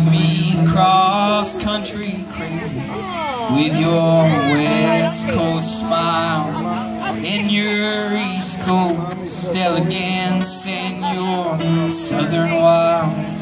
me cross country crazy with your West Coast smile and your East Coast elegance and your Southern wild.